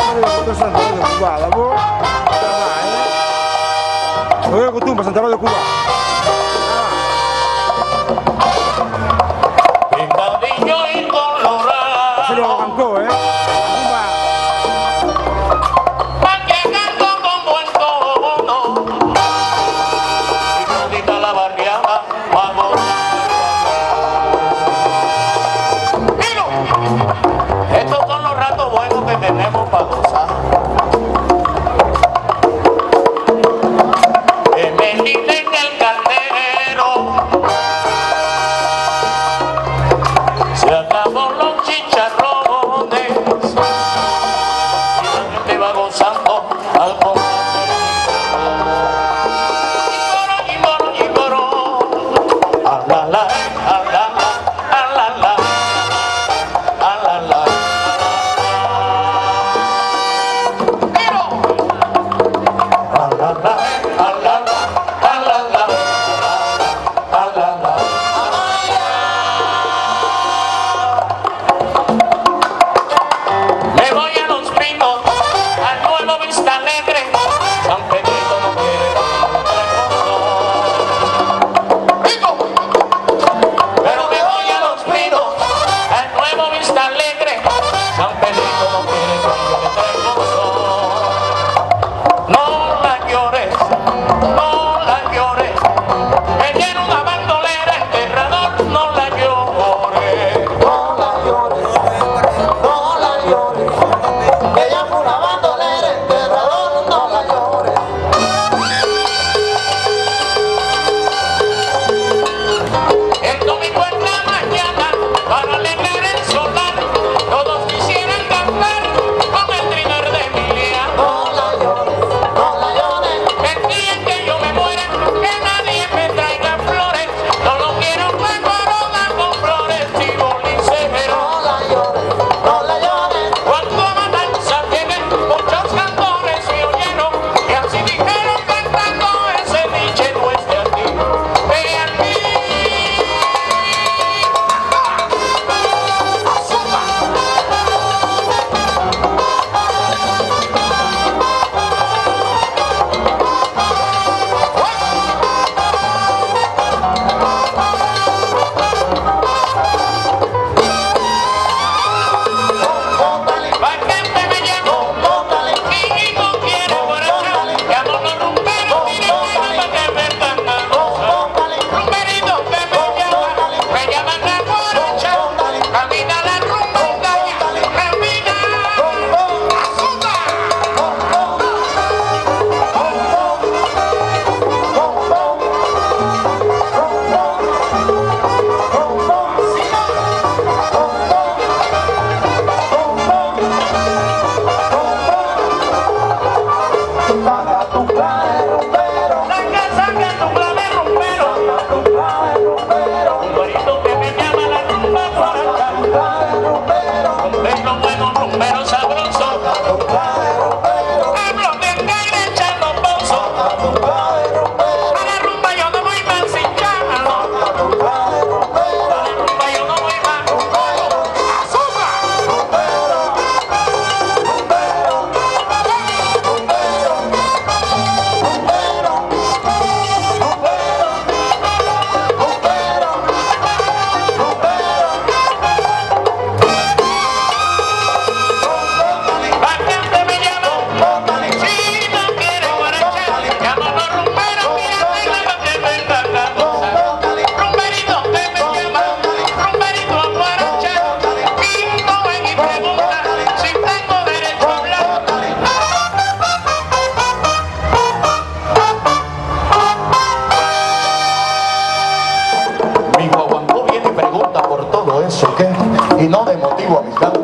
Betul Santaban de Cuba, labo. Oye, kutu Santaban de Cuba. Pintadillo y colorado. Así lo arrancó, Cuba. Pa' que canto con buen tono. Y todita la barriada, vamos. Miro, estos son los ratos buenos que tenemos para gozar. Que me dicen el caldero. Se acabó los chicharrones. Y la gente va gozando al compás. Me voy a Los Pinos, al nuevo Vista Alegre. San Pedrito no quiere digo, pero me voy a Los Pinos, al nuevo Vista Alegre. San Pedrito no quiere no la llores, no la llores. Me tiene una bandolera, enterrador, no la llores. No la llores, no la llores. Ella fue una bandolera, enterrador, no la llores. El domingo en la mañana, para alegrar el solar, todos quisieran cantar con el trinor de Emiliano. No la llores, no la llores. El día que yo me muera, que nadie me traiga flores. No lo quiero con corona, con flores y boliceros. No la llores, no la llores. Cuando matanza tienen muchos cantores y oyeron que así dijeron cantando ese diche no es de aquí. Ve aquí. Pa' que me llamo, y no quiero borrachar, que amo los rumberos, miren pa' que me están dando. Rumberito que me llaman a borrachar, camina la rumba, camina, azúcar. Saca tu clave rumbero, rumberito que me llama la rumba borracha. Rumbero bueno, rumbero sabroso, hablo de caer echando pozos. A la rumba yo no voy más sin llama, no. A la rumba yo no voy más. ¡Azúcar! Pa' que me llamo, si no quiere guarachar, llamo a los rumberos, mira, baila pa' que me están dando. Rumberito que me llama, rumberito a guarachar, y no ven y preguntan si tengo derecho a hablar. Mi guaguancó viene y pregunta por todo eso, ¿qué? Y no de motivo a mi canto.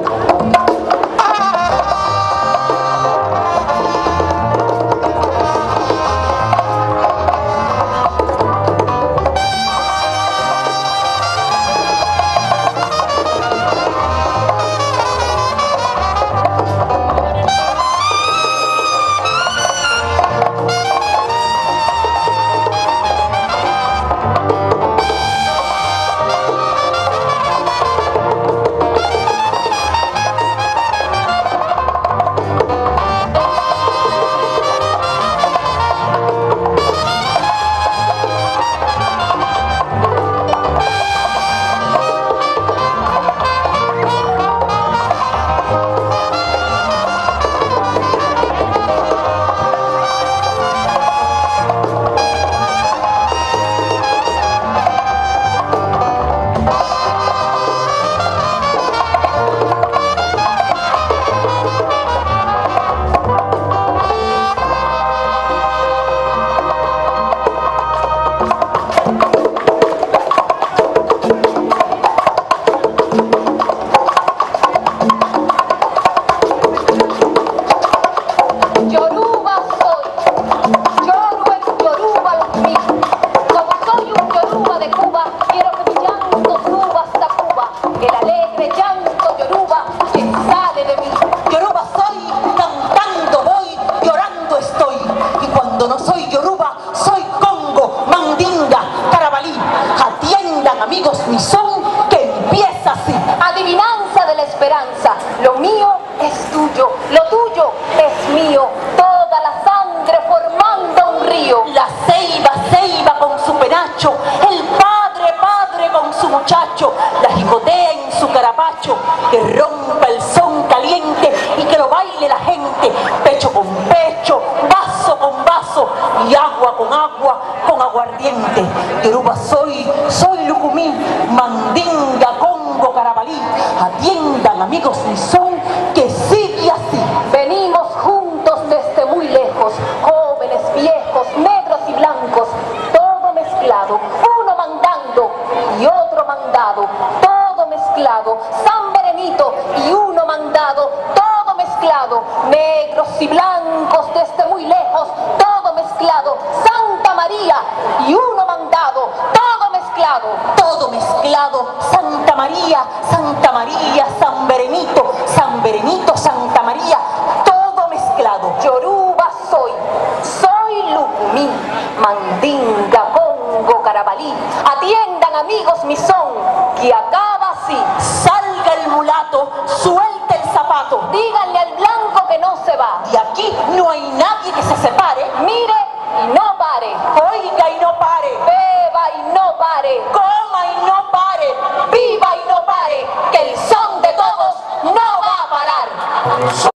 Yoruba soy, Yoruba Lucumí. Como soy un Yoruba de Cuba, quiero que mi llanto suba hasta Cuba, el alegre llanto Yoruba que sale de mí. Yoruba soy, cantando voy, llorando estoy. Y cuando no soy Yoruba, soy Congo, Mandinga, Carabalí. Atiendan, amigos, mi son que empieza así. Adivinanza de la esperanza, lo mío es tuyo, lo tuyo es mío, toda la sangre formando un río. La ceiba con su penacho, el padre con su muchacho, la jicotea en su carapacho, que rompa el son caliente y que lo baile la gente, pecho con pecho, vaso con vaso y agua con aguardiente. Yoruba soy Lucumí, Mandinga, Congo, Carabalí. Atiendan, amigos, mi son que sigue así. Venimos juntos desde muy lejos, jóvenes, viejos, negros y blancos, todo mezclado, uno mandando y otro mandado, todo mezclado, San Benito y uno mandado, todo mezclado, negros y blancos desde muy lejos, todo mezclado, Santa María y uno mandado, todo mezclado. Todo mezclado, Santa María, San Berenito, Santa María, todo mezclado. Yoruba soy Lucumí, Mandinga, Congo, Carabalí. Atiendan, amigos, mi son, que acaba así. Salga el mulato, suelte el zapato. Díganle al blanco que no se va. Y aquí no hay nadie que se separe